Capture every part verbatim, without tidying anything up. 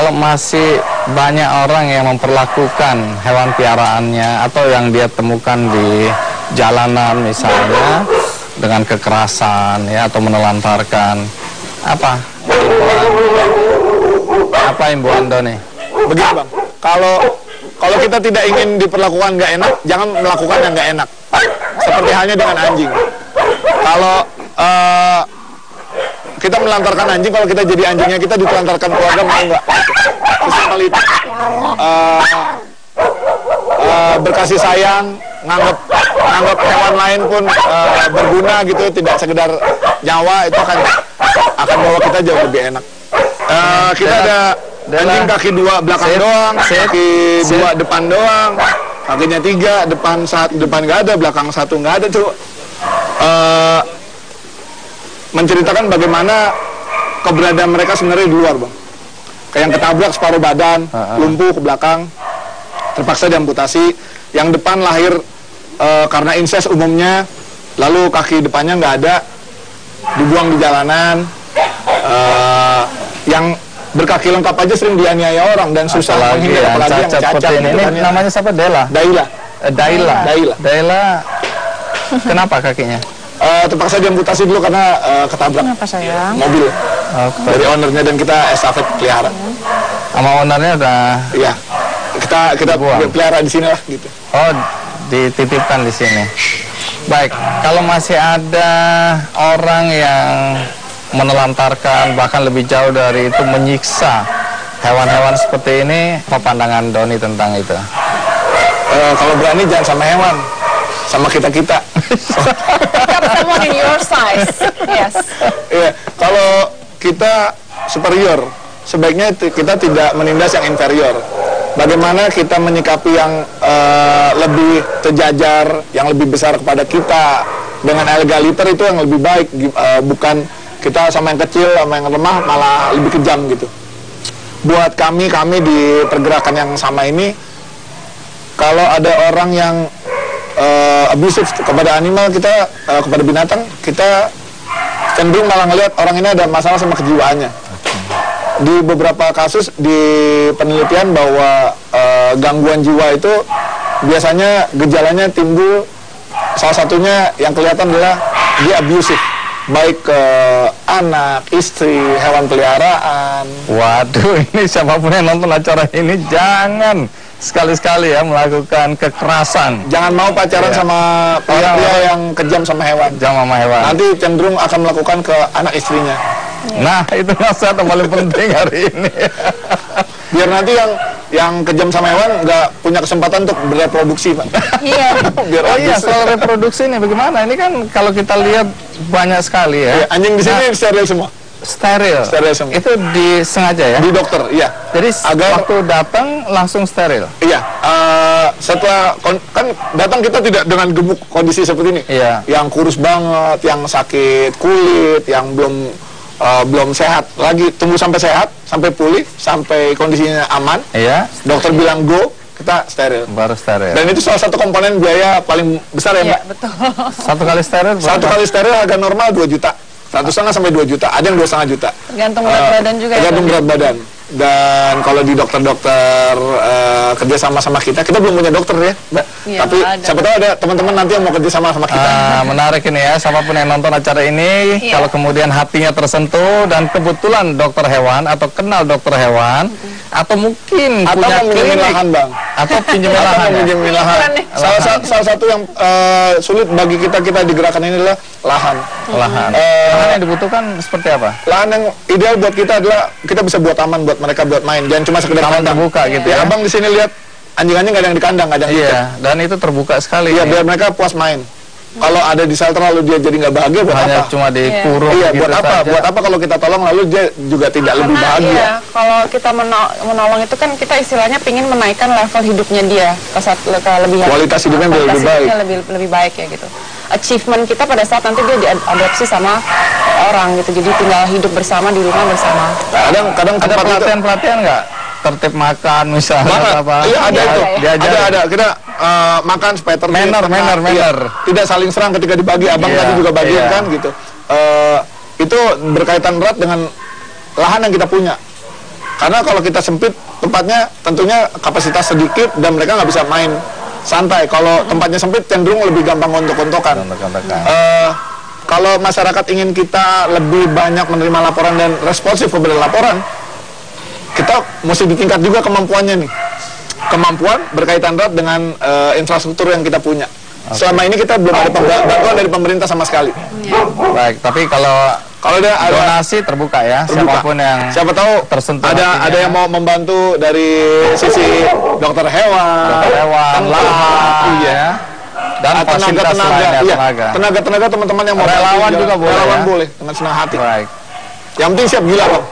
kalau masih banyak orang yang memperlakukan hewan piaraannya atau yang dia temukan di jalanan misalnya dengan kekerasan ya atau menelantarkan, apa apa imbauan Doni? Begini Bang, kalau kalau kita tidak ingin diperlakukan nggak enak, jangan melakukan yang nggak enak. Seperti halnya dengan anjing. Kalau uh, kita melantarkan anjing, kalau kita jadi anjingnya kita ditelantarkan keluarga, mau nggak? Sesimpel itu. Uh, uh, berkasih sayang, nganggap nganggap hewan lain pun uh, berguna gitu, tidak sekedar nyawa, itu akan akan bawa kita jauh lebih enak. Uh, kita ada anjing kaki dua belakang set, doang, set, kaki set. dua depan doang, kakinya tiga, depan satu, depan nggak ada, belakang satu nggak ada tuh. Uh, menceritakan bagaimana keberadaan mereka sebenarnya di luar Bang. Kayak yang ketabrak separuh badan, uh -huh. lumpuh ke belakang, terpaksa diamputasi. Yang depan lahir uh, karena inses umumnya, lalu kaki depannya nggak ada, dibuang di jalanan. Uh, yang berkaki lengkap aja sering dianiaya orang dan susah menghindar, ya, apalagi yang cacat. Ini, ini namanya siapa? Dela? Daila. Uh, Daila. Daila. Daila. Kenapa kakinya? Uh, terpaksa diamputasi dulu karena uh, ketabrak mobil oh, dari ownernya, dan kita estafet pelihara. Sama ownernya udah? Iya, kita kita pelihara di sini lah gitu. Oh, dititipkan di sini. Baik, kalau masih ada orang yang menelantarkan, bahkan lebih jauh dari itu menyiksa hewan-hewan seperti ini, apa pandangan Doni tentang itu? Uh, kalau berani jangan sama hewan, sama kita-kita. Someone in your size. Yes. Iya, kalau kita superior, sebaiknya kita tidak menindas yang inferior. Bagaimana kita menyikapi yang uh, lebih terjajar, yang lebih besar kepada kita dengan egaliter, itu yang lebih baik, uh, bukan kita sama yang kecil, sama yang lemah malah lebih kejam gitu. Buat kami, kami di pergerakan yang sama ini, kalau ada orang yang uh, abusif kepada animal, kita uh, kepada binatang, kita cenderung malah ngelihat orang ini ada masalah sama kejiwaannya. Di beberapa kasus di penelitian bahwa uh, gangguan jiwa itu biasanya gejalanya timbul, salah satunya yang kelihatan adalah dia abusif, baik ke anak, istri, hewan peliharaan. Waduh, ini siapapun yang nonton acara ini jangan sekali-sekali ya melakukan kekerasan. Jangan mau pacaran ya. sama pria ya, yang kejam sama hewan. Jangan sama hewan. Nanti cenderung akan melakukan ke anak istrinya. Ya. Nah, itu nasihat yang paling penting hari ini. Biar nanti yang yang kejam sama hewan nggak punya kesempatan untuk bereproduksi, Pak. Iya. Biar oh iya, soal reproduksi ini bagaimana? Ini kan kalau kita lihat banyak sekali ya. ya anjing di sini nah, steril semua. Steril. Steril semua. Itu disengaja ya? Di dokter, iya. Jadi agar waktu datang langsung steril. Iya. Uh, setelah kan datang kita tidak dengan gemuk kondisi seperti ini. Iya. Yang kurus banget, yang sakit kulit, yang belum uh, belum sehat. Lagi tunggu sampai sehat, sampai pulih, sampai kondisinya aman. Iya. Dokter bilang go, kita steril. Baru steril. Dan itu salah satu komponen biaya paling besar ya, Mbak. Iya, betul. Satu kali steril? Satu kali steril harga normal dua juta. Satu setengah sampai dua juta, ada yang dua setengah juta. Tergantung berat uh, badan juga. Tergantung ya, berat badan. Dan kalau di dokter-dokter uh, kerja sama sama kita, kita belum punya dokter ya, Mbak. Ya, tapi ada. siapa tahu ada teman-teman nanti yang mau kerja sama sama kita. Uh, menarik ini ya, siapapun yang nonton acara ini, ya. kalau kemudian hatinya tersentuh dan kebetulan dokter hewan atau kenal dokter hewan, mm-hmm. atau mungkin atau punya klinik, lahan, Bang. Atau pinjemin lahan. Pinjemin lahan. Salah, salah, salah satu yang uh, sulit bagi kita kita di gerakan ini adalah lahan. Lahan. Uh, lahan yang dibutuhkan seperti apa? Lahan yang ideal buat kita adalah kita bisa buat taman buat mereka buat main, jangan cuma sekedar taman kandang terbuka gitu ya. Ya, Abang di sini lihat anjing-anjing nggak ada yang di kandang, nggak ada yang iya, tutup. Dan itu terbuka sekali. Iya, ya. biar mereka puas main. Hmm. Kalau ada di shelter lalu dia jadi nggak bahagia, buat hanya apa? cuma dikurung. Iya, gitu buat apa? saja. Buat apa kalau kita tolong lalu dia juga tidak Karena, lebih bahagia? Iya, kalau kita menol menolong itu kan kita istilahnya pingin menaikkan level hidupnya dia ke saat ke lebih kualitas hidupnya kualitas lebih baik. lebih lebih baik ya gitu. Achievement kita pada saat nanti dia diadopsi sama orang gitu, jadi tinggal hidup bersama di rumah bersama. Kadang kadang ada pelatihan-pelatihan nggak? Tertib makan misalnya makan. apa? Iya ada ya, itu. Ya, ya. Ada ada kita uh, makan supaya tertib. Manner, manner, manner. Tidak saling serang ketika dibagi. Abang yeah, tadi juga bagian yeah. kan gitu. Uh, itu berkaitan erat dengan lahan yang kita punya. Karena kalau kita sempit tempatnya tentunya kapasitas sedikit dan mereka nggak bisa main santai. Kalau tempatnya sempit cenderung lebih gampang untuk-untokan. Uh, kalau masyarakat ingin kita lebih banyak menerima laporan dan responsif kepada laporan, kita mesti ditingkat juga kemampuannya nih. Kemampuan berkaitan erat dengan uh, infrastruktur yang kita punya. Okay. Selama ini kita belum ada bantuan dari pemerintah sama sekali. Ya. Baik, tapi kalau Kalau ada, ada donasi terbuka ya, terbuka. Siapapun yang siapa tahu tersentuh ada hatinya. ada yang mau membantu dari sisi dokter hewan, dokter hewan, lahan, iya, dan fasilitas lainnya, iya, tenaga. Tenaga-tenaga teman-teman yang mau relawan bantu juga boleh, relawan ya? boleh dengan senang hati. Baik. Yang penting siap gila, Bang.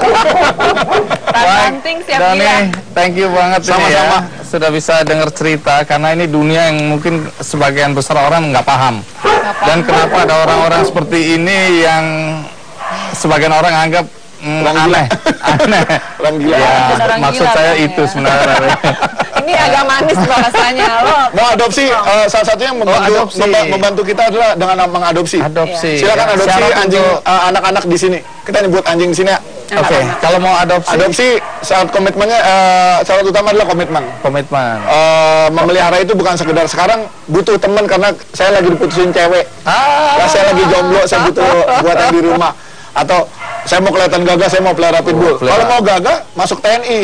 Yang penting siap Doni, gila. thank you banget ini ya. Sama-sama. Sudah bisa dengar cerita, karena ini dunia yang mungkin sebagian besar orang nggak paham. Dan kenapa ada orang-orang seperti ini yang sebagian orang anggap mm, aneh, aneh. Orang gila. Ya, Orang maksud gila, saya Bang, itu ya. sebenarnya. Ini agak manis bahasanya loh. Mau adopsi, uh, salah satunya yang membantu, Oh, adopsi. memba- membantu kita adalah dengan mengadopsi. Adopsi. Silakan Ya, adopsi syarat anjing untuk- uh, anak-anak di sini. Kita nyebut anjing di sini ya. Oke, kalau mau adopsi, Adopsi syarat komitmennya, uh, syarat utama adalah komitmen. komitmen. Uh, memelihara itu bukan sekedar sekarang butuh teman karena saya lagi diputusin cewek. Ah, Ya, saya lagi jomblo, saya butuh buatan di rumah. Atau saya mau kelihatan gagah, saya mau pelihara pitbull. pelihara. Kalau mau gagah, masuk T N I.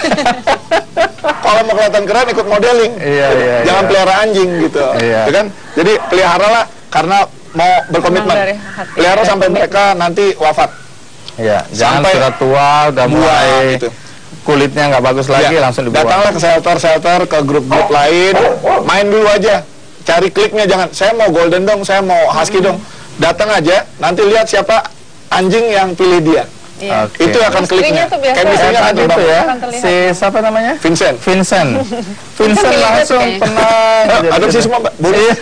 Kalau mau kelihatan keren, ikut modeling. Iya, iya, Jangan iya. pelihara anjing gitu. Iya. Ya kan? Jadi peliharalah karena mau berkomitmen. Memang dari hati. Pelihara sampai mereka nanti wafat. Iya, jangan Sampai sudah tua, udah buang, mulai gitu. kulitnya nggak bagus lagi, Ya, langsung dibuang. datanglah ke shelter-shelter, ke grup-grup lain, main dulu aja, cari kliknya, jangan saya mau golden dong, saya mau husky dong, datang aja, nanti lihat siapa anjing yang pilih dia. Iya. Oke. Itu akan Chemistry-nya kliknya. tuh biasa. Chemistry-nya Kayak nanti tadi itu bagus. ya, Akan terlihat. si siapa namanya? Vincent. Vincent. Vincent Kan langsung kayaknya. tenang. Eh, jadi adopsi gitu. semua, Mbak. Boleh. Iya.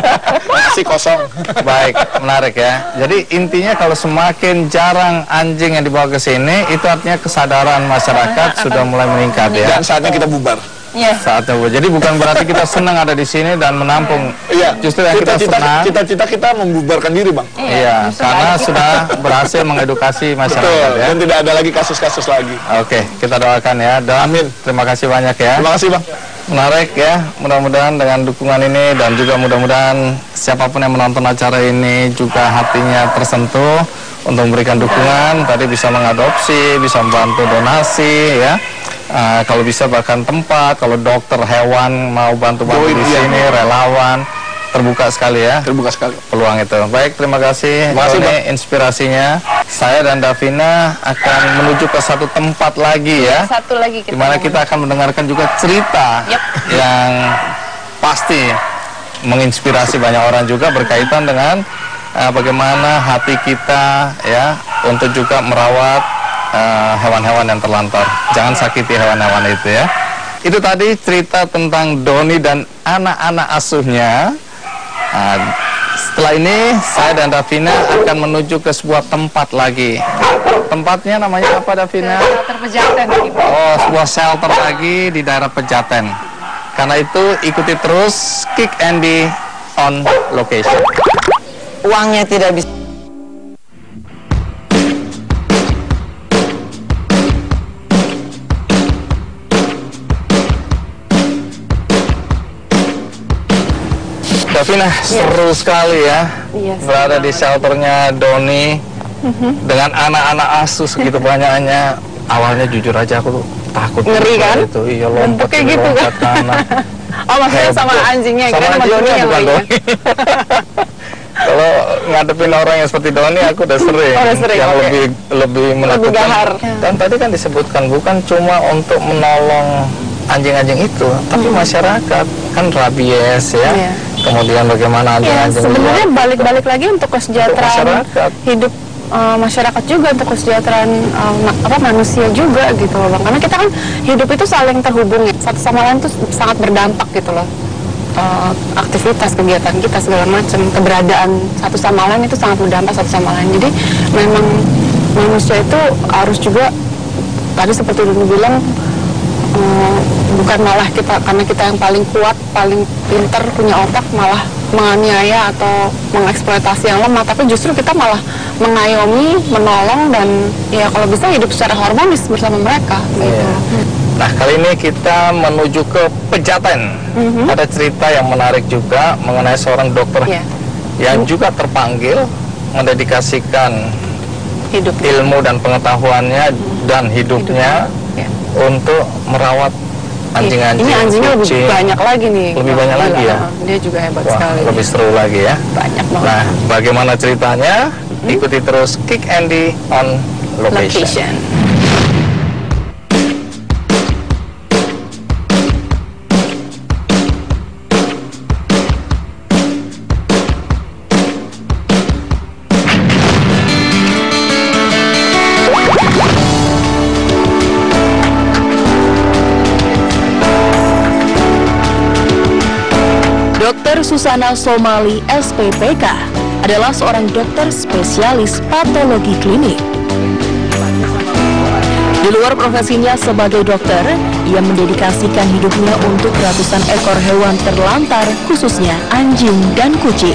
Masih kosong. Baik, menarik ya. Jadi intinya kalau semakin jarang anjing yang dibawa ke sini, itu artinya kesadaran masyarakat sudah mulai meningkat ya. Dan saatnya kita bubar. Iya. Saatnya Bu. Jadi bukan berarti kita senang ada di sini dan menampung. Iya. Justru yang kita Cita-cita senang. cita-cita kita membubarkan diri, Bang. Iya, justru karena balik. sudah berhasil mengedukasi Betul. masyarakat ya. Dan tidak ada lagi kasus-kasus lagi. Oke, kita doakan ya. Dan Amin. terima kasih banyak ya. Terima kasih, Bang. Menarik ya. Mudah-mudahan dengan dukungan ini dan juga mudah-mudahan siapapun yang menonton acara ini juga hatinya tersentuh untuk memberikan dukungan. Tadi bisa mengadopsi, bisa membantu donasi ya. Uh, kalau bisa bahkan tempat, kalau dokter hewan mau bantu-bantu Join, di iya. sini, relawan, terbuka sekali ya. Terbuka sekali. Peluang itu. Baik, terima kasih. Terima kasih, Doni, Bang. inspirasinya. Saya dan Davina akan menuju ke satu tempat lagi ya, Satu lagi kita. di mana mau- kita akan mendengarkan juga cerita Yap. yang pasti menginspirasi banyak orang juga berkaitan dengan uh, bagaimana hati kita ya untuk juga merawat uh, hewan-hewan yang terlantar. Jangan sakiti hewan-hewan itu ya. Itu tadi cerita tentang Doni dan anak-anak asuhnya. Nah, setelah ini saya dan Davina akan menuju ke sebuah tempat lagi. Tempatnya namanya apa, Davina? Shelter Pejaten gitu. Oh, sebuah shelter lagi di daerah Pejaten. Karena itu ikuti terus Kick Andy on location. Uangnya tidak bisa. Davina, seru sekali ya Iya, seru berada di shelternya Doni dengan anak-anak asuh segitu banyaknya. Awalnya jujur aja aku tuh takut. Ngeri kan? Itu iya lompat Bentuknya sini, gitu kan? lompat kanan. Oh, maksudnya sama Heboh. anjingnya, Sama kira sama anjingnya, Doni yang bukan lainnya. Doni. Kalau ngadepin orang yang seperti Doni aku udah sering, Oh, udah sering, yang oke. lebih lebih menakutkan. gahar. Dan tadi kan disebutkan bukan cuma untuk menolong anjing-anjing itu, tapi masyarakat kan rabies ya. Hmm. Iya. Kemudian bagaimana Ya, anjing-anjing sebenarnya luar. balik-balik lagi untuk kesejahteraan masyarakat. hidup uh, masyarakat juga, untuk kesejahteraan uh, ma- apa manusia juga gitu loh Bang. Karena kita kan hidup itu saling terhubung ya. Satu sama lain tuh sangat berdampak gitu loh. Uh, aktivitas, kegiatan kita segala macam, keberadaan satu sama lain itu sangat berdampak satu sama lain. Jadi memang manusia itu harus juga tadi seperti Doni bilang uh, bukan malah kita karena kita yang paling kuat, paling pinter, punya otak, malah menganiaya atau mengeksploitasi yang lemah, tapi justru kita malah mengayomi, menolong, dan ya kalau bisa hidup secara harmonis bersama mereka gitu. Iya. Nah, kali ini kita menuju ke Pejaten. Mm-hmm. Ada cerita yang menarik juga mengenai seorang dokter yeah. yang juga terpanggil mendedikasikan hidup, ilmu dan pengetahuannya mm-hmm. dan hidupnya, hidupnya. Yeah. untuk merawat anjing-anjing. Ini anjingnya lebih kucing. banyak lagi nih. Lebih banyak Gila, lagi ya. Dia juga hebat Wah, sekali. Lebih seru lagi ya. Banyak banget. Nah, bagaimana ceritanya? Hmm? Ikuti terus Kick Andy on Location. Location. Dokter Susana Somali S P P K adalah seorang dokter spesialis patologi klinik. Di luar profesinya sebagai dokter, ia mendedikasikan hidupnya untuk ratusan ekor hewan terlantar, khususnya anjing dan kucing.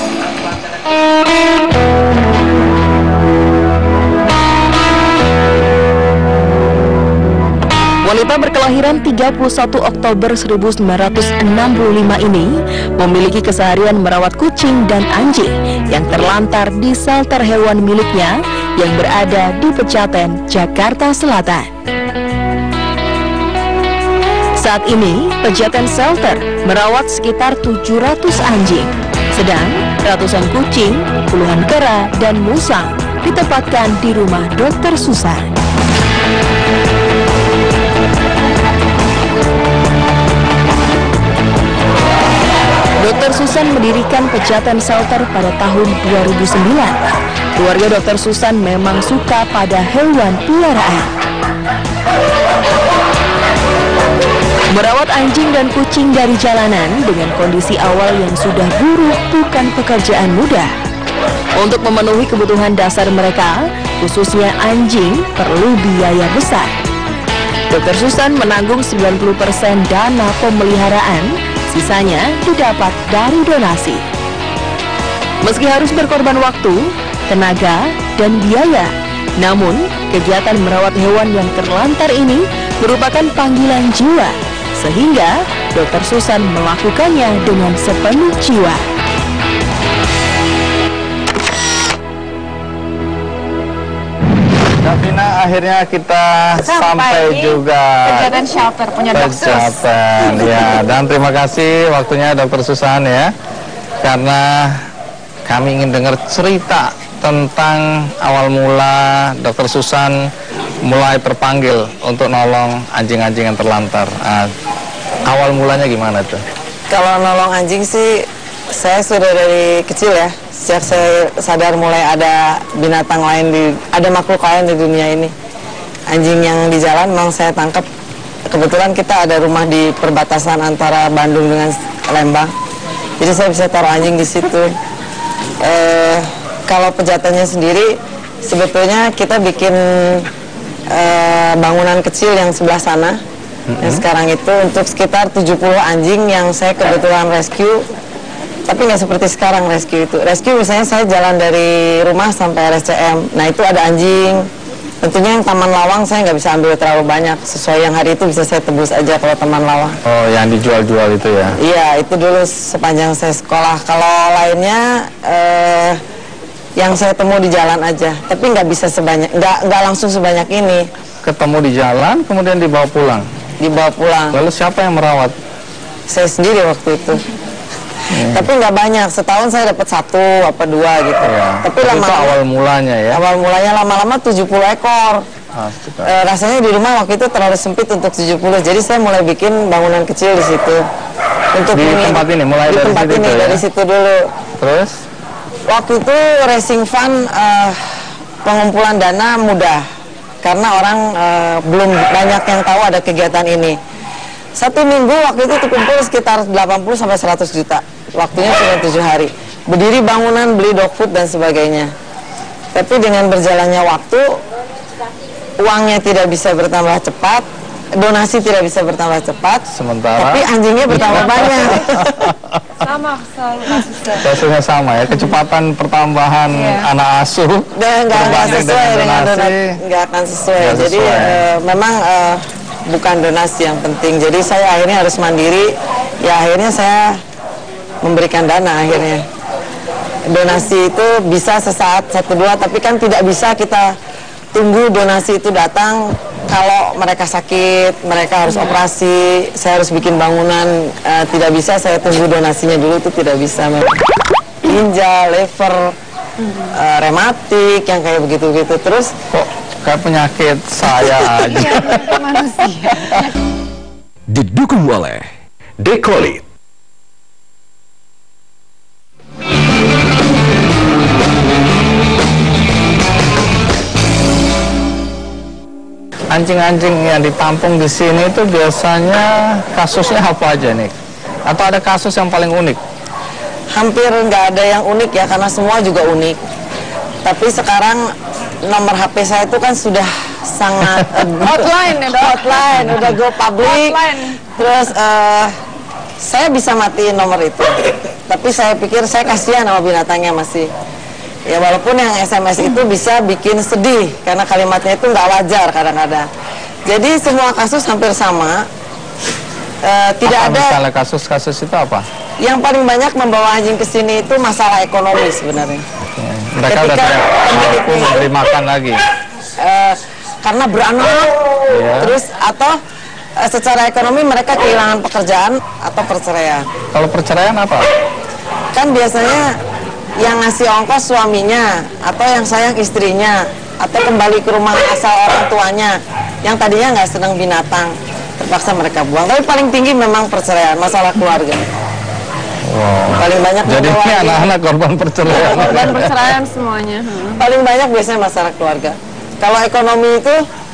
Wanita berkelahiran tiga puluh satu Oktober seribu sembilan ratus enam puluh lima ini memiliki keseharian merawat kucing dan anjing yang terlantar di shelter hewan miliknya yang berada di Pejaten, Jakarta Selatan. Saat ini, Pejaten Shelter merawat sekitar tujuh ratus anjing, sedang ratusan kucing, puluhan kera, dan musang ditempatkan di rumah Dokter Susan. Dokter Susan mendirikan Pejaten Shelter pada tahun dua ribu sembilan. Keluarga Dokter Susan memang suka pada hewan peliharaan. Merawat anjing dan kucing dari jalanan dengan kondisi awal yang sudah buruk bukan pekerjaan mudah. Untuk memenuhi kebutuhan dasar mereka, khususnya anjing, perlu biaya besar. Dokter Susan menanggung sembilan puluh persen dana pemeliharaan, sisanya didapat dari donasi. Meski harus berkorban waktu, tenaga, dan biaya, namun kegiatan merawat hewan yang terlantar ini merupakan panggilan jiwa, sehingga Dokter Susan melakukannya dengan sepenuh jiwa. Davina, akhirnya kita sampai, sampai juga Pejaten Shelter punya dokter. Pejaten, ya. Dan terima kasih waktunya Dokter Susan ya, karena kami ingin dengar cerita tentang awal mula Dokter Susan mulai terpanggil untuk nolong anjing-anjing yang terlantar. Nah, awal mulanya gimana tuh? Kalau nolong anjing sih, saya sudah dari kecil ya. Sejak saya sadar mulai ada binatang lain, di, ada makhluk lain di dunia ini. Anjing yang di jalan memang saya tangkap. Kebetulan kita ada rumah di perbatasan antara Bandung dengan Lembang. Jadi saya bisa taruh anjing di situ. E, kalau Pejatennya sendiri, sebetulnya kita bikin e, bangunan kecil yang sebelah sana. Mm-hmm. Yang sekarang itu untuk sekitar tujuh puluh anjing yang saya kebetulan rescue. Tapi nggak seperti sekarang rescue itu. Rescue misalnya saya jalan dari rumah sampai R S C M. Nah itu ada anjing. Tentunya yang taman lawang saya nggak bisa ambil terlalu banyak. Sesuai yang hari itu bisa saya tebus aja kalau taman lawang. Oh, yang dijual-jual itu ya? Iya, itu dulu sepanjang saya sekolah. Kalau lainnya eh, yang saya temu di jalan aja. Tapi nggak bisa sebanyak, nggak nggak langsung sebanyak ini. Ketemu di jalan, kemudian dibawa pulang? Dibawa pulang. Lalu siapa yang merawat? Saya sendiri waktu itu. Hmm. Tapi nggak banyak, setahun saya dapat satu apa dua gitu. Ya. Tapi lama-lama awal mulanya ya. Awal mulanya lama-lama tujuh puluh ekor. Ah, e, rasanya di rumah waktu itu terlalu sempit untuk tujuh puluh. Jadi saya mulai bikin bangunan kecil di situ. Untuk di ini, tempat ini mulai di dari tempat situ ini ya? Dari situ dulu. Terus waktu itu racing fund uh, pengumpulan dana mudah karena orang uh, belum banyak yang tahu ada kegiatan ini. Satu minggu waktu itu terkumpul sekitar delapan puluh sampai seratus juta. Waktunya cuma tujuh hari. Berdiri bangunan, beli dog food dan sebagainya. Tapi dengan berjalannya waktu, uangnya tidak bisa bertambah cepat, donasi tidak bisa bertambah cepat, sementara tapi anjingnya bertambah banyak. Sama selalu kasusnya. kasusnya sama ya, kecepatan pertambahan Iya. anak asuh Dan nggak nggak berbanding sesuai dengan donasi, donasi, nggak akan sesuai. nggak Jadi sesuai. eh, memang eh, bukan donasi yang penting. Jadi saya akhirnya harus mandiri. Ya akhirnya saya memberikan dana akhirnya. Donasi itu bisa sesaat satu dua, tapi kan tidak bisa kita tunggu donasi itu datang. Kalau mereka sakit, mereka harus operasi, saya harus bikin bangunan, eh, tidak bisa saya tunggu donasinya dulu, itu tidak bisa. Ginjal, liver, eh, rematik, yang kayak begitu-begitu. Terus kok kayak penyakit saya aja. Manusia. Didukung oleh Dekolit. Anjing-anjing yang ditampung di sini itu biasanya kasusnya apa aja nih? Atau ada kasus yang paling unik? hampir nggak ada yang unik ya, karena semua juga unik. Tapi sekarang nomor H P saya itu kan sudah sangat Hotline ya, Dok? hotline, udah go public. Hotline. Terus eh, saya bisa matiin nomor itu. Tapi saya pikir saya kasihan sama binatangnya masih. Ya walaupun yang S M S itu bisa bikin sedih karena kalimatnya itu nggak wajar kadang-kadang. Jadi semua kasus hampir sama. Eh, tidak Apa ada. misalnya kasus-kasus itu apa? Yang paling banyak membawa anjing ke sini itu masalah ekonomi sebenarnya. Ya, mereka udah Ketika tidak mampu pemiliknya- memberi makan lagi. Eh, karena beranak, Iya. terus atau eh, secara ekonomi mereka kehilangan pekerjaan atau perceraian. Kalau perceraian apa? Kan biasanya yang ngasih ongkos suaminya atau yang sayang istrinya atau kembali ke rumah asal orang tuanya yang tadinya nggak senang binatang, terpaksa mereka buang. Tapi paling tinggi memang perceraian, masalah keluarga. Wow. Paling banyak Jadi membawa ini anjing. anak-anak korban perceraian. Korban perceraian semuanya. Hmm. Paling banyak biasanya masalah keluarga. Kalau ekonomi itu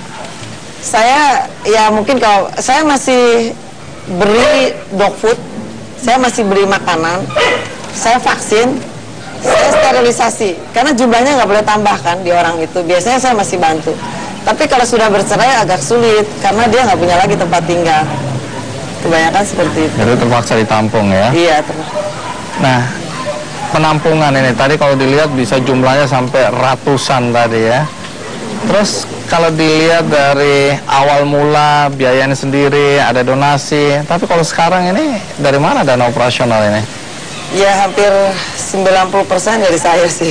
saya ya mungkin kalau saya masih beri dog food, saya masih beri makanan, saya vaksin, saya sterilisasi karena jumlahnya nggak boleh tambah kan di orang itu. Biasanya saya masih bantu. Tapi kalau sudah bercerai agak sulit karena dia nggak punya lagi tempat tinggal. Kebanyakan seperti itu. Jadi terpaksa ditampung ya. Iya, terus. Nah, penampungan ini tadi kalau dilihat bisa jumlahnya sampai ratusan tadi ya. Terus kalau dilihat dari awal mula biayanya sendiri, ada donasi. Tapi kalau sekarang ini dari mana dana operasional ini? Ya hampir sembilan puluh persen dari saya sih.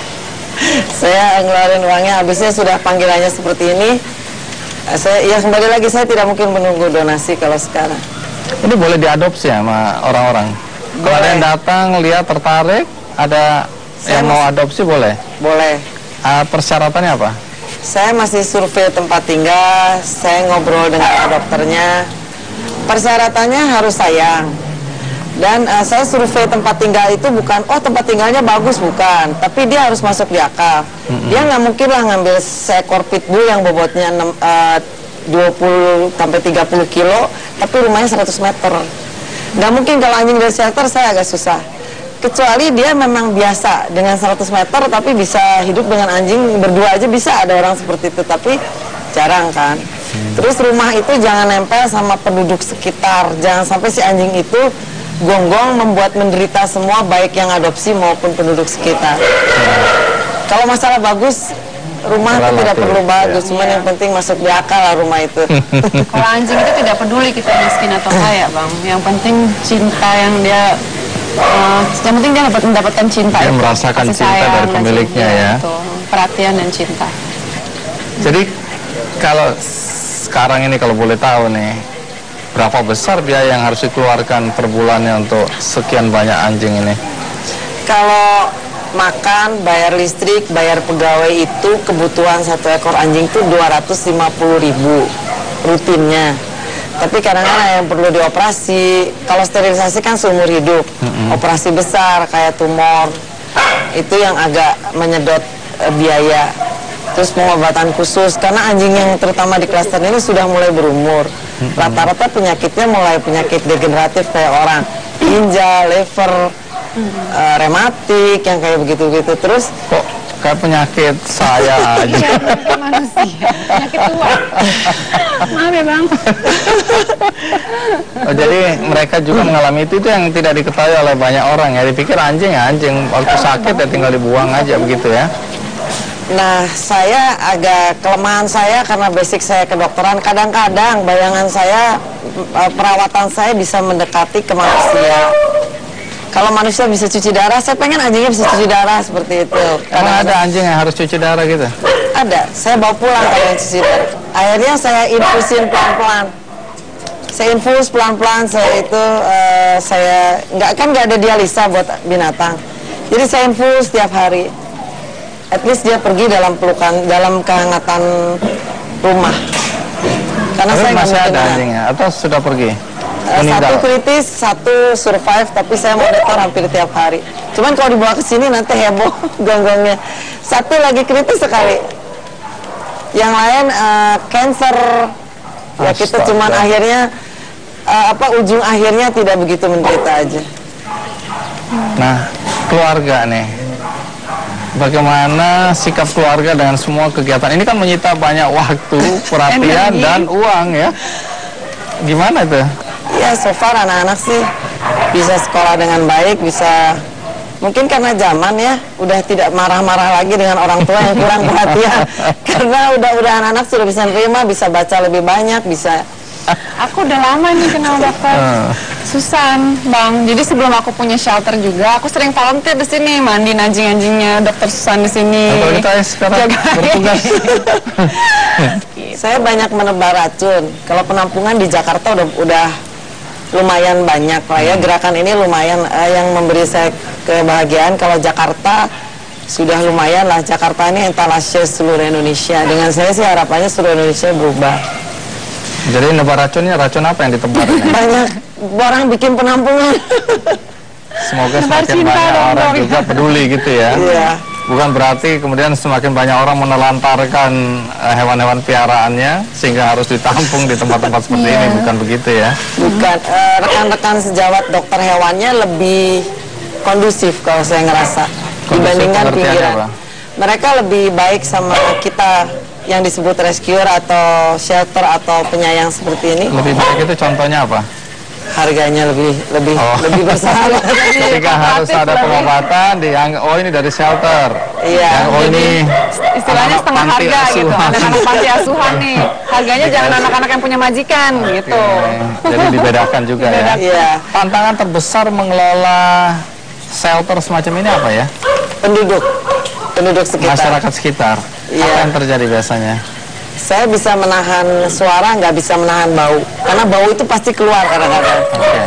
Saya ngeluarin uangnya, habisnya sudah panggilannya seperti ini. Saya ya kembali lagi saya tidak mungkin menunggu donasi kalau sekarang. Ini boleh diadopsi ya sama orang-orang? Kalau ada yang datang, lihat, tertarik, ada Saya yang mau masih- adopsi boleh? Boleh. Ah, persyaratannya apa? Saya masih survei tempat tinggal, saya ngobrol dengan dokternya. Persyaratannya harus sayang. Dan eh, saya survei tempat tinggal itu bukan, oh tempat tinggalnya bagus, bukan. Tapi dia harus masuk di akal. Dia nggak mungkin lah ngambil seekor pitbull yang bobotnya enam, eh, dua puluh sampai tiga puluh kilo, tapi rumahnya seratus meter. Nggak mungkin kalau anjing dari shelter saya agak susah. Kecuali dia memang biasa dengan seratus meter, tapi bisa hidup dengan anjing berdua aja bisa, ada orang seperti itu, tapi jarang kan. Terus rumah itu jangan nempel sama penduduk sekitar, jangan sampai si anjing itu gonggong membuat menderita semua, baik yang adopsi maupun penduduk sekitar. Kalau masalah bagus, rumah itu tidak Relatif, perlu bagus, ya. cuman yang penting masuk di akal lah rumah itu. Kalau anjing itu tidak peduli kita miskin atau kaya, Bang. Yang penting cinta yang dia eh, yang penting dia dapat mendapatkan cinta. Dia itu. merasakan Kasih cinta sayang dari dan pemiliknya cinta, ya. betul. Perhatian dan cinta. Jadi kalau sekarang ini kalau boleh tahu nih, berapa besar biaya yang harus dikeluarkan per bulannya untuk sekian banyak anjing ini? Kalau makan, bayar listrik, bayar pegawai itu kebutuhan satu ekor anjing itu dua ratus lima puluh ribu rutinnya. Tapi kadang-kadang yang perlu dioperasi, kalau sterilisasi kan seumur hidup, operasi besar kayak tumor, itu yang agak menyedot eh, biaya. Terus pengobatan khusus, karena anjing yang terutama di klaster ini sudah mulai berumur. Rata-rata penyakitnya mulai penyakit degeneratif kayak orang, ginjal, liver, hmm. uh, rematik, yang kayak begitu-begitu. Terus kok kayak penyakit saya aja. Iya, penyakit manusia, penyakit tua. Maaf ya Bang. Oh, jadi mereka juga mengalami itu, itu yang tidak diketahui oleh banyak orang ya. Dipikir anjing ya anjing, waktu sakit ya tinggal dibuang aja begitu ya. Nah, saya agak kelemahan saya karena basic saya kedokteran. Kadang-kadang bayangan saya, perawatan saya bisa mendekati ke manusia. Kalau manusia bisa cuci darah, saya pengen anjingnya bisa cuci darah seperti itu. Emang ada anjing yang harus cuci darah gitu? Ada, saya bawa pulang kalau yang cuci darah. Akhirnya saya infusin pelan-pelan. Saya infus pelan-pelan, saya itu, uh, saya, nggak kan nggak ada dialisa buat binatang. Jadi saya infus setiap hari. At least dia pergi dalam pelukan, dalam kehangatan rumah. Karena tapi saya masih ada anjingnya atau sudah pergi? Uh, satu kritis, satu survive, tapi saya monitor hampir tiap hari. Cuman kalau dibawa ke sini nanti heboh gonggongnya. Satu lagi kritis sekali. Yang lain uh, cancer. Ya kita cuman akhirnya uh, apa ujung akhirnya tidak begitu menderita aja. Nah, keluarga nih. Bagaimana sikap keluarga dengan semua kegiatan ini kan menyita banyak waktu, perhatian dan uang ya. Gimana tuh? Ya, so far anak-anak sih bisa sekolah dengan baik, bisa mungkin karena zaman ya udah tidak marah-marah lagi dengan orang tua yang kurang perhatian. Karena udah-udah anak-anak sudah bisa nerima, bisa baca lebih banyak, bisa. Aku udah lama nih kenal dokter Susan, Bang. Jadi sebelum aku punya shelter juga, aku sering volunteer di sini, mandiin anjing-anjingnya dokter Susan di sini. Kalau kita sekarang bertugas. Saya banyak menebar racun. Kalau penampungan di Jakarta udah udah lumayan banyak lah ya. Gerakan ini lumayan uh, yang memberi saya kebahagiaan. Kalau Jakarta sudah lumayan lah. Jakarta ini etalase seluruh Indonesia. Dengan saya sih harapannya seluruh Indonesia berubah. Jadi nebar racunnya, racun apa yang ditebar? Banyak orang bikin penampungan. Semoga semakin banyak orang juga peduli gitu ya. Iya. Bukan berarti kemudian semakin banyak orang menelantarkan hewan-hewan piaraannya sehingga harus ditampung di tempat-tempat seperti yeah. ini, bukan begitu ya? Bukan. Uh, rekan-rekan sejawat dokter hewannya lebih kondusif kalau saya ngerasa kondusif dibandingkan pinggiran. Mereka lebih baik sama kita yang disebut rescuer atau shelter atau penyayang seperti ini. Lebih baik itu contohnya apa? Harganya lebih lebih oh. lebih bersahabat. Ketika harus ada pengobatan, dianggap oh ini dari shelter. Iya. Yang, oh ini istilahnya setengah harga gitu. Anak-anak panti asuhan nih. Harganya jangan anak-anak yang punya majikan gitu. Okay. Jadi dibedakan juga ya. Iya. Tantangan terbesar mengelola shelter semacam ini apa ya? Penduduk. Penduduk sekitar. Masyarakat sekitar. Iya. Apa yang terjadi biasanya? Saya bisa menahan suara, nggak bisa menahan bau. Karena bau itu pasti keluar kadang-kadang. Okay.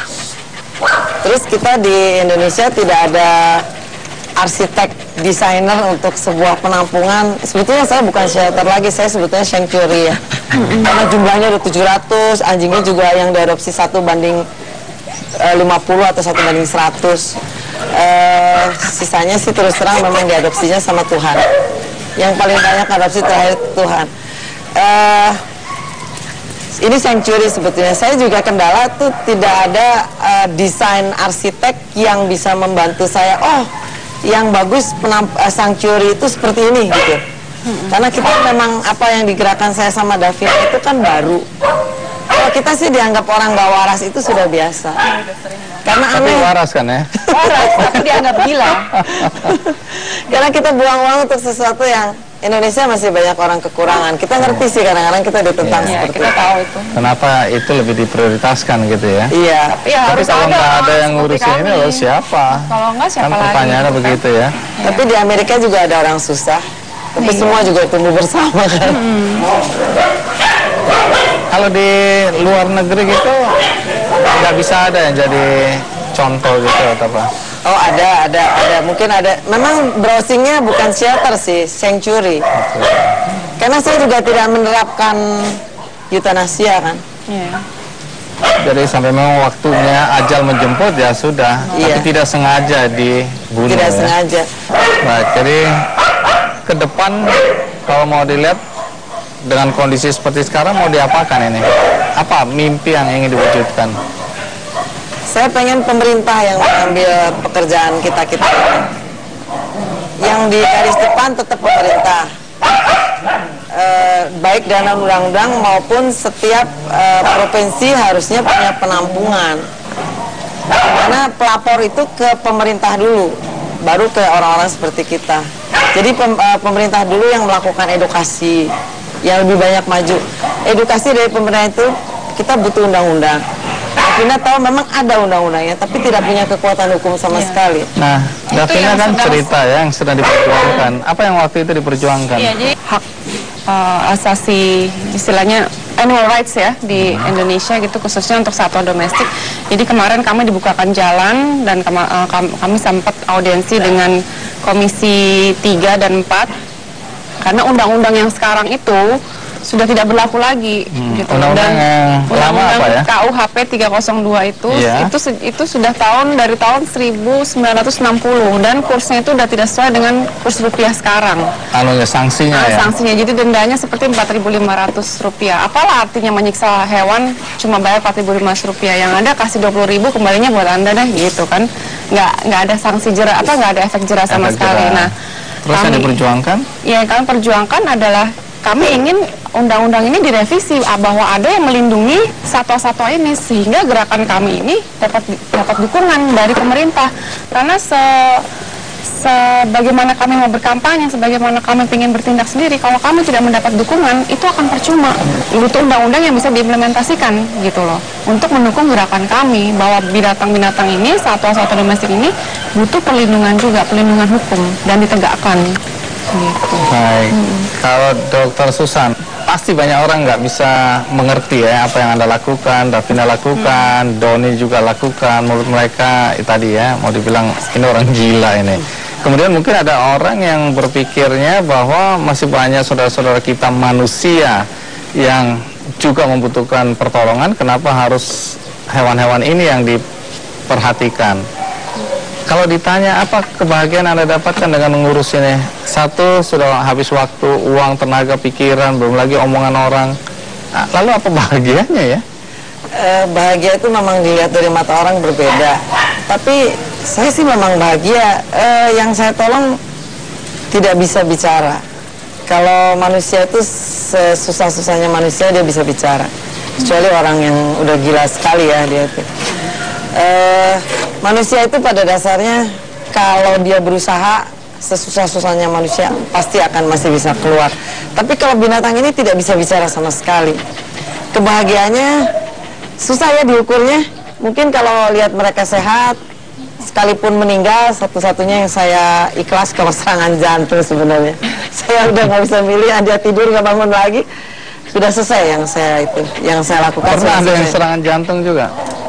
Terus kita di Indonesia tidak ada arsitek, desainer untuk sebuah penampungan. Sebetulnya saya bukan shelter lagi, saya sebetulnya sanctuary ya. Karena jumlahnya ada tujuh ratus, anjingnya juga yang diadopsi satu banding uh, lima puluh atau satu banding seratus. Uh, sisanya sih terus terang memang diadopsinya sama Tuhan. Yang paling banyak adopsi terakhir Tuhan. Uh, ini sanctuary sebetulnya. Saya juga kendala tuh tidak ada uh, desain arsitek yang bisa membantu saya. Oh, yang bagus penamp uh, sanctuary itu seperti ini gitu. Karena kita memang apa yang digerakkan saya sama Davina itu kan baru. Kalau kita sih dianggap orang gak waras itu sudah biasa. Karena tapi aneh. waras kan ya? Waras, tapi dianggap gila. Karena kita buang uang untuk sesuatu yang Indonesia masih banyak orang kekurangan. Kita ngerti sih kadang-kadang kita ditentang yeah. seperti kita itu. tahu itu. Kenapa itu lebih diprioritaskan gitu ya? Iya. Ya, tapi kalau nggak ada yang ngurusin ini loh siapa? Kalau nggak siapa kan lagi? Pertanyaannya begitu ya. Ya. Tapi di Amerika juga ada orang susah. Tapi iya. semua juga tumbuh bersama kan. Hmm. Kalau di luar negeri gitu nggak bisa ada yang jadi contoh gitu atau apa? Oh ada, ada, ada. Mungkin ada. Memang browsingnya bukan shelter sih, sanctuary. Okay. Karena saya juga tidak menerapkan eutanasia kan. Yeah. Jadi sampai memang waktunya ajal menjemput ya sudah, iya. tapi tidak sengaja dibunuh. Tidak ya. sengaja. Baik, jadi ke depan kalau mau dilihat dengan kondisi seperti sekarang mau diapakan ini? Apa mimpi yang ingin diwujudkan? Saya pengen pemerintah yang mengambil pekerjaan kita-kita ini. Yang di garis depan tetap pemerintah. E, baik dalam undang-undang maupun setiap e, provinsi harusnya punya penampungan. Dimana pelapor itu ke pemerintah dulu, baru ke orang-orang seperti kita. Jadi pem, e, pemerintah dulu yang melakukan edukasi, yang lebih banyak maju. Edukasi dari pemerintah itu kita butuh undang-undang. Davina tahu memang ada undang-undangnya, tapi tidak punya kekuatan hukum sama yeah. sekali. Nah, Davina kan cerita ya yang sedang diperjuangkan. Apa yang waktu itu diperjuangkan? Iya, jadi hak uh, asasi, istilahnya animal rights ya di Indonesia gitu, khususnya untuk satwa domestik. Jadi kemarin kami dibukakan jalan dan kema uh, kami sempat audiensi dengan Komisi tiga dan empat karena undang-undang yang sekarang itu sudah tidak berlaku lagi hmm. gitu. Undang-undang dan undang-undang ya? K U H P tiga nol dua itu yeah. itu itu sudah tahun dari tahun seribu sembilan ratus enam puluh dan kursnya itu sudah tidak sesuai dengan kurs rupiah sekarang. Anunya sanksinya nah, ya. Sanksinya jadi dendanya seperti empat ribu lima ratus rupiah. Apalah artinya menyiksa hewan cuma bayar empat ribu lima ratus rupiah, yang ada kasih dua puluh ribu kembalinya buat Anda deh gitu kan. Nggak nggak ada sanksi jerah apa nggak ada efek jerah sama efek sekali. Jerah. Nah, terus kami, yang diperjuangkan? Ya, yang kami perjuangkan adalah kami ingin undang-undang ini direvisi bahwa ada yang melindungi satwa-satwa ini sehingga gerakan kami ini dapat dapat dukungan dari pemerintah. Karena se sebagaimana kami mau berkampanye, sebagaimana kami ingin bertindak sendiri, kalau kami tidak mendapat dukungan itu akan percuma. Butuh undang-undang yang bisa diimplementasikan gitu loh untuk mendukung gerakan kami bahwa binatang-binatang ini, satwa-satwa domestik ini butuh perlindungan juga, perlindungan hukum dan ditegakkan. Gitu. Baik, hmm. Kalau Dokter Susan, pasti banyak orang nggak bisa mengerti ya apa yang Anda lakukan, Davina lakukan, hmm. Doni juga lakukan. Menurut mereka eh, tadi ya mau dibilang ini orang gila ini. Kemudian mungkin ada orang yang berpikirnya bahwa masih banyak saudara-saudara kita manusia yang juga membutuhkan pertolongan. Kenapa harus hewan-hewan ini yang diperhatikan? Kalau ditanya apa kebahagiaan Anda dapatkan dengan mengurus ini? Satu, sudah habis waktu, uang, tenaga, pikiran, belum lagi omongan orang. Nah, lalu apa bahagianya ya? Eh, bahagia itu memang dilihat dari mata orang berbeda. Tapi saya sih memang bahagia. Eh, yang saya tolong tidak bisa bicara. Kalau manusia itu sesusah-susahnya manusia dia bisa bicara. Kecuali orang yang udah gila sekali ya dia itu. Uh, manusia itu pada dasarnya kalau dia berusaha sesusah-susahnya manusia pasti akan masih bisa keluar. Tapi kalau binatang ini tidak bisa bicara sama sekali. Kebahagiaannya susah ya diukurnya. Mungkin kalau lihat mereka sehat, sekalipun meninggal, satu-satunya yang saya ikhlas kalau serangan jantung sebenarnya. Saya udah nggak bisa milih, dia tidur nggak bangun lagi. Sudah selesai yang saya itu, yang saya lakukan. Pernah ada yang serangan jantung juga?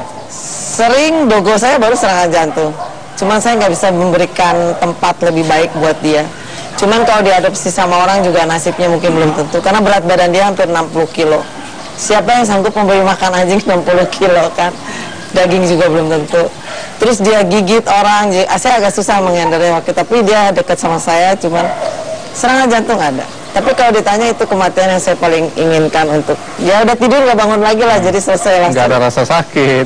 Sering, dogo saya baru serangan jantung. Cuman saya nggak bisa memberikan tempat lebih baik buat dia. Cuman kalau diadopsi sama orang juga nasibnya mungkin belum tentu. Karena berat badan dia hampir enam puluh kilo. Siapa yang sanggup memberi makan anjing enam puluh kilo kan? Daging juga belum tentu. Terus dia gigit orang, saya agak susah mengendarnya waktu. Tapi dia dekat sama saya, cuman serangan jantung ada. Tapi kalau ditanya itu kematian yang saya paling inginkan untuk ya udah tidur nggak bangun lagi lah, jadi selesai lah. Nggak ada rasa sakit.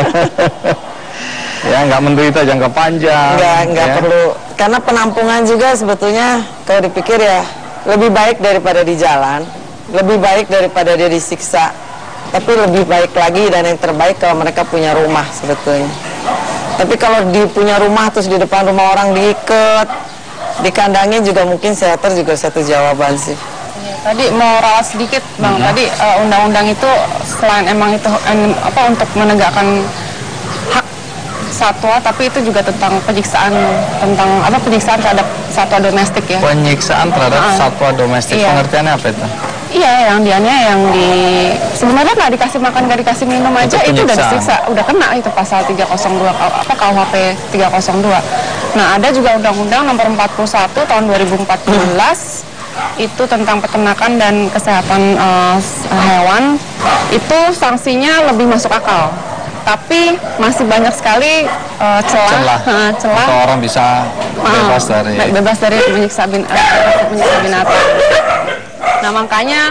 Ya nggak menderita jangka panjang. Nggak nggak ya. perlu, karena penampungan juga sebetulnya kalau dipikir ya lebih baik daripada di jalan, lebih baik daripada dia disiksa. Tapi lebih baik lagi dan yang terbaik kalau mereka punya rumah sebetulnya. Tapi kalau di punya rumah terus di depan rumah orang diikat, dikandangin juga mungkin shelter juga satu jawaban sih. Tadi mau ralat sedikit Bang, hmm. tadi undang-undang uh, itu selain emang itu um, apa untuk menegakkan hak satwa, tapi itu juga tentang penyiksaan tentang apa penyiksaan terhadap satwa domestik ya. Penyiksaan terhadap uh, satwa domestik, iya. Pengertiannya apa itu? Iya, yang dianya yang di sebenarnya nggak dikasih makan, nggak dikasih minum aja itu, itu udah disiksa, udah kena itu pasal tiga nol dua apa K U H P tiga nol dua. Nah, ada juga undang-undang nomor empat puluh satu tahun dua ribu empat belas itu tentang peternakan dan kesehatan uh, hewan. Itu sanksinya lebih masuk akal. Tapi masih banyak sekali uh, celah, celah. Uh, celah. Atau orang bisa bebas uh, dari bebas dari menyiksa bin, uh, menyiksa binatang. Nah, makanya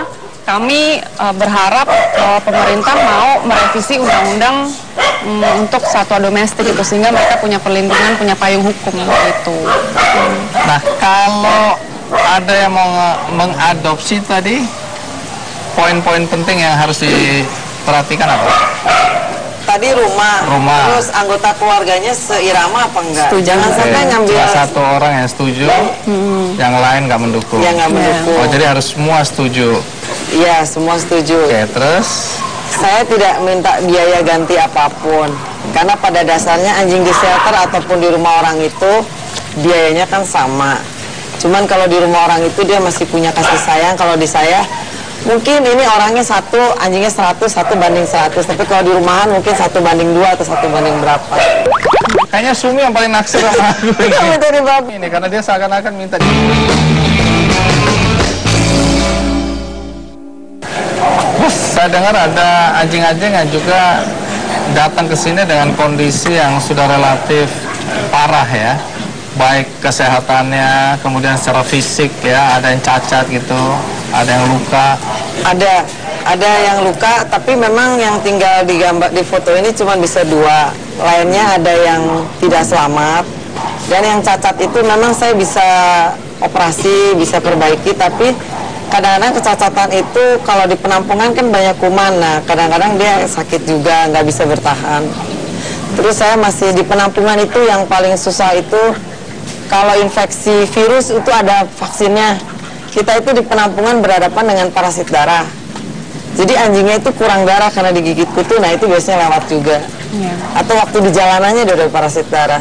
kami uh, berharap uh, pemerintah mau merevisi undang-undang um, untuk satwa domestik itu sehingga mereka punya perlindungan, punya payung hukum gitu. Nah, kalau ada yang mau mengadopsi tadi, poin-poin penting yang harus diperhatikan apa? Tadi rumah, rumah. Terus anggota keluarganya seirama apa enggak? Setuju. Jangan sampai Oke, ngambil cuma satu orang yang setuju, hmm. yang lain nggak mendukung. yang nggak mendukung. Oh, jadi harus semua setuju. Iya, semua setuju. Oke, terus? Saya tidak minta biaya ganti apapun, karena pada dasarnya anjing di shelter ataupun di rumah orang itu biayanya kan sama. Cuman kalau di rumah orang itu dia masih punya kasih sayang. Kalau di saya mungkin ini orangnya satu, anjingnya seratus, satu banding seratus. Tapi kalau di rumahan mungkin satu banding dua atau satu banding berapa. Kayaknya Sumi yang paling naksir sama aku ini. Minta di bab. Ini karena dia seakan-akan minta. Saya dengar ada anjing-anjing yang juga datang ke sini dengan kondisi yang sudah relatif parah ya. Baik kesehatannya, kemudian secara fisik ya, ada yang cacat gitu, ada yang luka. Ada, ada yang luka, tapi memang yang tinggal di gambar di foto ini cuma bisa dua. Lainnya ada yang tidak selamat. Dan yang cacat itu memang saya bisa operasi, bisa perbaiki, tapi kadang-kadang kecacatan itu kalau di penampungan kan banyak kuman. Nah, kadang-kadang dia sakit juga, nggak bisa bertahan. Terus saya masih di penampungan itu yang paling susah itu kalau infeksi virus itu ada vaksinnya. Kita itu di penampungan berhadapan dengan parasit darah. Jadi anjingnya itu kurang darah karena digigit kutu, nah itu biasanya lewat juga. Ya. Atau waktu di jalanannya udah ada parasit darah.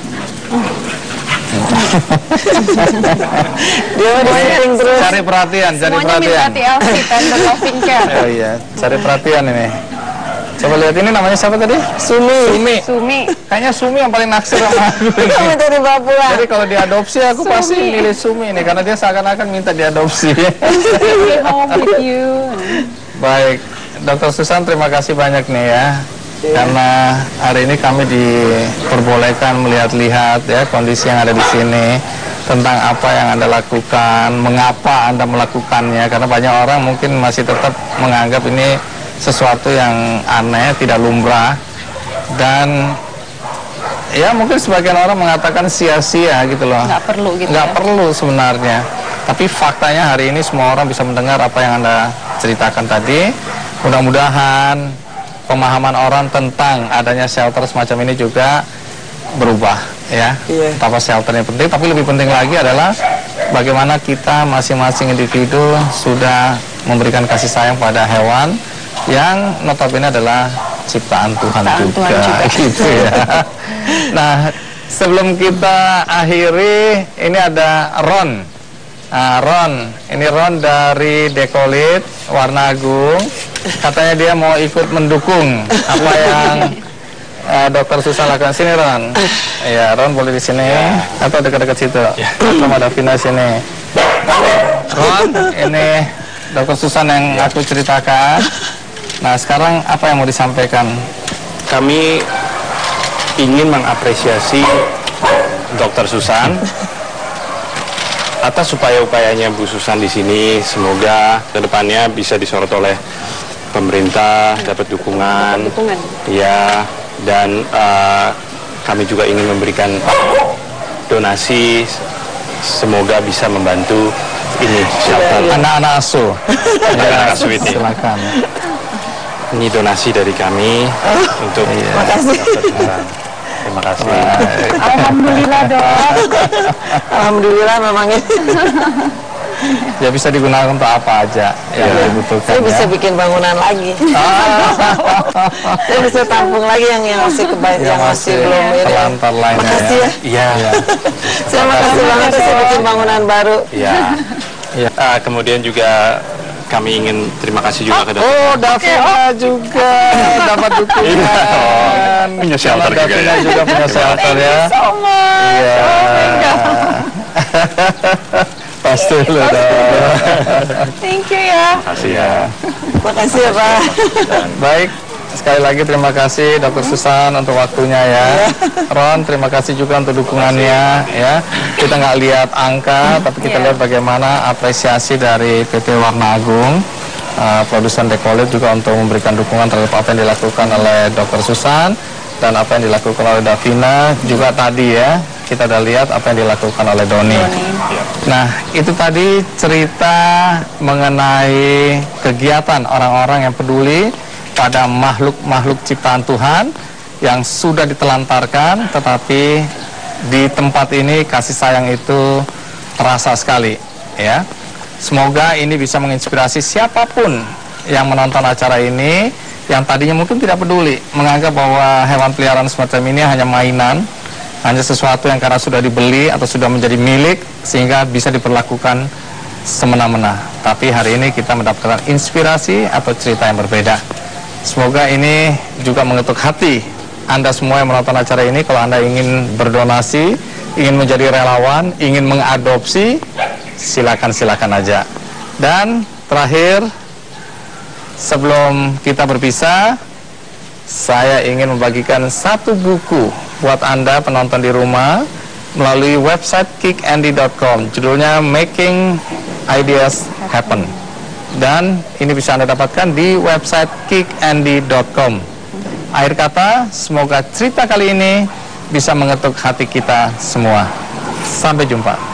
Dia mau disenting terus. Cari perhatian, cari semuanya perhatian. Semuanya minta T L C, tender loving care. Oh iya, cari perhatian ini. Coba lihat ini namanya siapa tadi? Sumi. Sumi. Sumi. Kayaknya Sumi yang paling naksir sama aku ini. Minta dibawa pulang. Jadi kalau diadopsi aku Sumi. pasti milih Sumi ini karena dia seakan-akan minta diadopsi. Stay home with you. Baik, Dokter Susan terima kasih banyak nih ya. Karena hari ini kami diperbolehkan melihat-lihat ya kondisi yang ada di sini, tentang apa yang Anda lakukan, mengapa Anda melakukannya, karena banyak orang mungkin masih tetap menganggap ini sesuatu yang aneh, tidak lumrah, dan ya mungkin sebagian orang mengatakan sia-sia gitu loh. Nggak perlu gitu Nggak ya? perlu sebenarnya. Tapi faktanya hari ini semua orang bisa mendengar apa yang Anda ceritakan tadi. Mudah-mudahan pemahaman orang tentang adanya shelter semacam ini juga berubah ya. Iya. Betapa shelternya penting, tapi lebih penting lagi adalah bagaimana kita masing-masing individu sudah memberikan kasih sayang pada hewan yang notabene adalah ciptaan Tuhan Ciptaan juga, Tuhan juga. gitu ya. Nah, sebelum kita akhiri, ini ada Ron. Nah, Ron, ini Ron dari Decolit, Warna Agung. Katanya dia mau ikut mendukung apa yang uh, Dokter Susan lakukan. Sini Ron. Iya, Ron boleh di sini atau dekat-dekat situ. Atau ada Vina sini. Ron, ini Dokter Susan yang aku ceritakan. Nah, sekarang apa yang mau disampaikan? Kami ingin mengapresiasi Dokter Susan atas upaya-upayanya Bu Susan di sini. Semoga kedepannya bisa disorot oleh pemerintah, dapat dukungan. Dukungan. Ya, dan uh, kami juga ingin memberikan donasi. Semoga bisa membantu ini shelter Anak-anak asuh. anak-anak asuh ini. Silakan. Ini donasi dari kami untuk Terima kasih. Dokter Susan. Terima kasih. Alhamdulillah dok. Alhamdulillah memangnya. Ya bisa digunakan untuk apa aja yang Ya. dibutuhkan. Saya bisa ya. bikin bangunan lagi. Saya bisa tampung lagi yang yang masih kebaik, yang, masih belum ini. terlantar lainnya. Makasih ya. Iya. Saya makasih banget bisa bikin bangunan baru. Iya. Iya. Ah, kemudian juga kami ingin terima kasih juga ke Dokter. Oh, Davina juga dapat dukungan. Punya shelter Karena juga Davina ya. juga punya shelter ya. So much. Iya. Pasti loh. Thank you ya. Terima kasih ya. Makasih ya Pak. Baik, sekali lagi terima kasih Dokter Susan untuk waktunya ya. Ron, terima kasih juga untuk dukungannya ya. Kita nggak lihat angka, tapi kita Iya. lihat bagaimana apresiasi dari P T Warna Agung uh, produsen Decolit juga untuk memberikan dukungan terhadap apa yang dilakukan oleh dokter Susan dan apa yang dilakukan oleh Davina. Juga tadi ya, kita udah lihat apa yang dilakukan oleh Doni. Nah, itu tadi cerita mengenai kegiatan orang-orang yang peduli pada makhluk-makhluk ciptaan Tuhan yang sudah ditelantarkan, tetapi di tempat ini kasih sayang itu terasa sekali, ya. Semoga ini bisa menginspirasi siapapun yang menonton acara ini, yang tadinya mungkin tidak peduli, menganggap bahwa hewan peliharaan semacam ini hanya mainan, hanya sesuatu yang karena sudah dibeli atau sudah menjadi milik, sehingga bisa diperlakukan semena-mena. Tapi hari ini kita mendapatkan inspirasi atau cerita yang berbeda. Semoga ini juga mengetuk hati Anda semua yang menonton acara ini. Kalau Anda ingin berdonasi, ingin menjadi relawan, ingin mengadopsi, silakan-silakan aja. Dan terakhir, sebelum kita berpisah, saya ingin membagikan satu buku buat Anda penonton di rumah melalui website kick andy dot com. Judulnya Making Ideas Happen. Dan ini bisa Anda dapatkan di website kick andy dot com. Akhir kata, semoga cerita kali ini bisa mengetuk hati kita semua. Sampai jumpa.